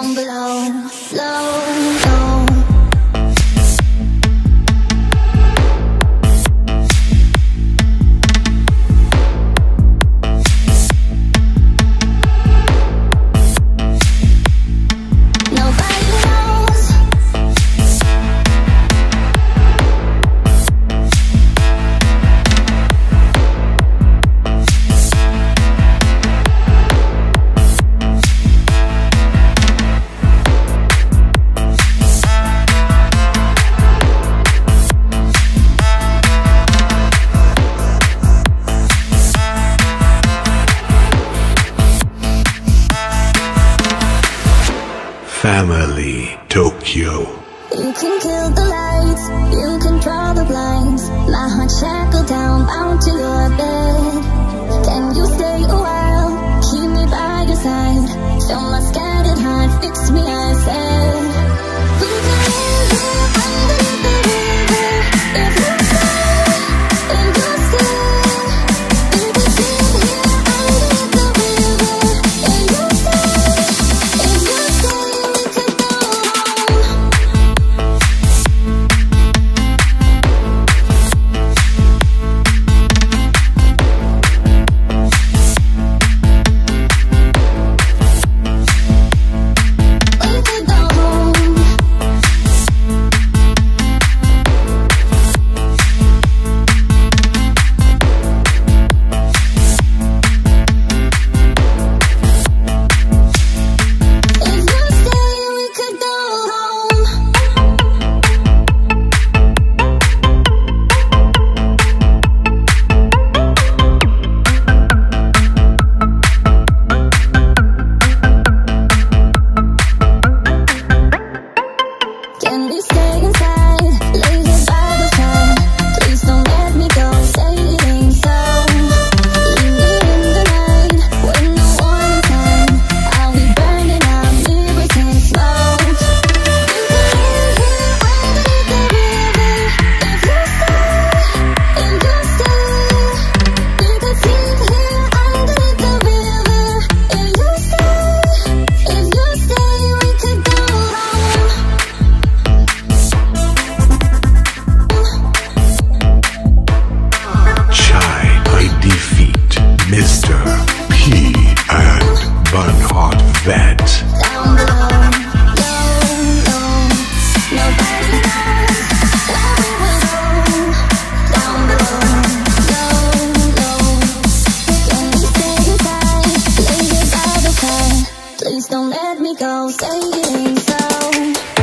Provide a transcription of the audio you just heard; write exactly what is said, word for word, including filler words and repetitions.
down below, low, low. Family Tokyo. You can kill the lights, you can draw the blinds. My heart shackled down, bound to your bed. Can you stay a while, keep me by your side? Fill my scattered heart, fix me, I said. We can live here underneath the river. If you stay, if you stay, we can sit here underneath the river. If you stay, if you stay, we could go home. We could go home. If you stay, we could go home. Can we stay inside, lay here by the side? Please don't let me go, say it ain't so. Leave me in the night, with no warning sign. I'll be burning out mirrors and smoke. We can live here underneath the river. If you stay, if you stay, we could sit here underneath the river. If you stay, if you stay, we could go home. Chai, I defeat Mister P and Bernhard Vet. Down below, low, low. Nobody knows where we will go. Down below, low, low. Can we stay inside, lay here by the side? Please don't let me go, say it ain't so.